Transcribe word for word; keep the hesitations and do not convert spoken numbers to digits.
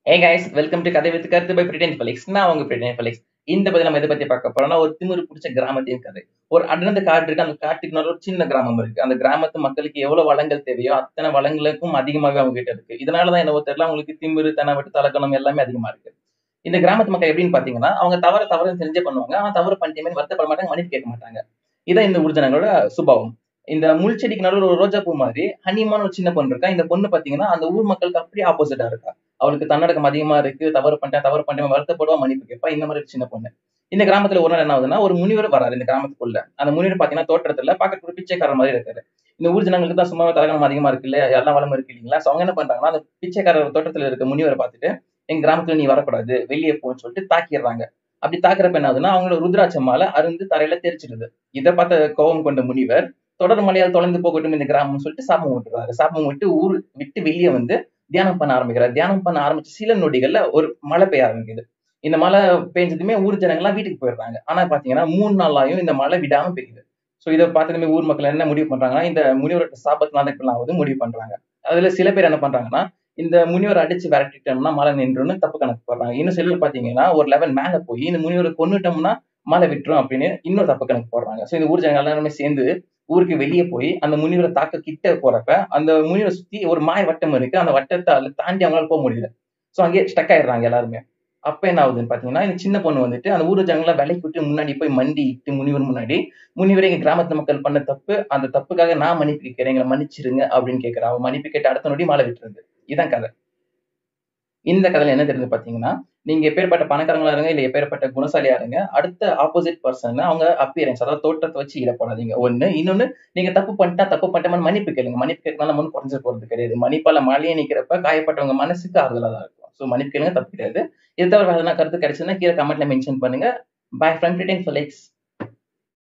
Hey guys, welcome to Kadhai with Karuthu by Preton Felix. நான் உங்க Preton Felix. இந்த பதில் நம்ம எதை பத்தி பார்க்க போறோம்னா ஒரு திமிரு பிடிச்ச கிராமத்தின் கதை. ஒரு அடர்ந்த காடு இருக்கு. அந்த காட்டுக்கு நடுவுல ஒரு சின்ன கிராமம் இருக்கு. அந்த கிராமத்து மக்களுக்கு எவ்வளவு வளங்கள் தேவையோ அத்தனை வளங்களுக்கும் அதிகமாகவே அவங்க கிட்ட இருக்கு. இதனாலதான் என்னவோ தெரியல அவங்களுக்கு திமிரு, தனவெட்டு, தலக்கணம் எல்லாமே அதிகமா இருக்கு. இந்த கிராமத்து மக்கள் எப்படின்னு பாத்தீங்கன்னா அவங்க தவற தவறு தெரிஞ்சே பண்ணுவாங்க. ஆனா தவறு பண்ணிட்டேமே வருத்தப்பட மாட்டாங்க, மன்னிப்பு கேட்க மாட்டாங்க. இதான் இந்த ஊர் ஜனங்களோட சுபாவம். இந்த முள் செடிக்கு நடுவுல ஒரு ரோஜா பூ மாதிரி ஹனிமான்னு ஒரு சின்ன பொண்ணு இருக்கா. இந்த பொண்ணு பாத்தீங்கன்னா அந்த ஊர் மக்களுக்கு அப்படியே ஆப்போசிட்டா இருக்கா. அவளுக்கு தன்னடக்கம் அதிகமா இருக்கு. தவறு பண்ணிட்டேன் தவறு பண்ணிட்டேன் வருத்தப்படுவா, மன்னிப்பு கேட்பா. இந்த மாதிரி ஒரு சின்ன பொண்ணு. இந்த கிராமத்துல ஒரு நாள் என்ன ஆகுதுன்னா ஒரு முனிவர் வராரு இந்த கிராமத்துக்குள்ள. அந்த முனிவர் பாத்தீங்கன்னா தோற்றத்துல பார்க்க ஒரு பிச்சைக்காரர் மாதிரி இருக்காரு. இந்த ஊர் ஜனங்களுக்கு தான் சும்மா தலகணம் அதிகமா இருக்கு இல்லையா, எல்லா வளமும் இருக்கு இல்லைங்களா. சோ அவங்க என்ன பண்றாங்கன்னா அந்த பிச்சைக்காரர் தோட்டத்துல இருக்க முனிவரை பார்த்துட்டு எங்க கிராமத்துல நீ வரக்கூடாது, வெளியே போன்னு சொல்லிட்டு தாக்கிடுறாங்க. அப்படி தாக்குறப்ப என்ன ஆகுதுன்னா அவங்களோட ருத்ராட்ச மாலை அருந்து தரையில தெரிச்சிடுது. இதை பார்த்த கோபம் கொண்ட முனிவர் தொடர் மலையால் தொலைந்து போகட்டும் இந்த கிராமம்னு சொல்லிட்டு சாபம் விட்டுறாரு. சாபம் விட்டு ஊர் விட்டு வெளியே வந்து தியானம் பண்ண ஆரம்பிக்கிறார். தியானம் பண்ண ஆரம்பிச்ச சில நொடிகள்ல ஒரு மழை பெய்ய ஆரம்பிக்குது. இந்த மழை பெஞ்சதுமே ஊர் ஜனங்க எல்லாம் வீட்டுக்கு போயிடுறாங்க. ஆனா பாத்தீங்கன்னா மூணு நாளாயும் இந்த மழை விடாம பெய்யுது. சோ இதை பார்த்ததுமே ஊர் மக்கள் என்ன முடிவு பண்றாங்கன்னா இந்த முனிவரோட சாபத்தினால இப்படிலாம் ஆகுது முடிவு பண்றாங்க. அதுல சில பேர் என்ன பண்றாங்கன்னா இந்த முனிவரை அடிச்சு விரட்டிட்டோம்னா மழை நின்றுன்னு தப்பு கணக்கு போடுறாங்க. இன்னும் சிலர் பாத்தீங்கன்னா ஒரு லெவல் மேல போய் இந்த முனிவரை கொன்னுட்டோம்னா மழை விட்டுரும் அப்படின்னு இன்னொரு தப்பு கணக்கு போடுறாங்க. சோ இந்த ஊர் ஜனங்க எல்லாருமே சேர்ந்து ஊருக்கு வெளியே போய் அந்த முனிவரை தாக்க கிட்ட போறப்ப அந்த முனிவரை சுத்தி ஒரு மாய வட்டம் இருக்கு. அந்த வட்டத்தை அதுல தாண்டி அவங்களால போக முடியல. சோ அங்கேயே ஸ்டக் ஆயிடுறாங்க எல்லாருமே. அப்ப என்ன ஆகுதுன்னு பாத்தீங்கன்னா இந்த சின்ன பொண்ணு வந்துட்டு அந்த ஊர் ஜனங்களை விலைக்கு விட்டு முன்னாடி போய் மண்டி இட்டு முனிவர் முன்னாடி முனிவரை எங்க கிராமத்து மக்கள் பண்ண தப்பு, அந்த தப்புக்காக நான் மன்னிப்பு கேட்கிறேன், எங்களை மன்னிச்சிருங்க அப்படின்னு கேட்கிறா. அவ மன்னிப்பு கேட்ட அடுத்த நொடி மழை விட்டுருது. இதான் கதை. இந்த கதையில என்ன தெரியுது பாத்தீங்கன்னா நீங்க எப்பேற்பட்ட பணக்காரங்களா இருங்க இல்ல எப்பேற்பட்ட குணசாலியா இருங்க, அடுத்த ஆப்போசிட் பர்சன் அவங்க அப்பியரன்ஸ் அதாவது தோற்றத்தை வச்சு ஈட போடாதீங்க. ஒண்ணு இன்னொன்னு, நீங்க தப்பு பண்ணிட்டா தப்பு பண்ணிட்டோம்னு மன்னிப்பு கேளுங்க. மன்னிப்பு கேட்கறதுனால ஒன்றும் குறைஞ்சு போறது கிடையாது. மன்னிப்பால மழையே நிக்கிறப்ப காயப்பட்டவங்க மனசுக்கு ஆறுதலா தான் இருக்கும். சோ மன்னிப்பு கேளுங்க, தப்பு கிடையாது. இது தவிர வேற எதனா கருத்து கிடைச்சதுன்னா கீழே கமெண்ட்ல மென்ஷன் பண்ணுங்க. Bye from Britain Felix.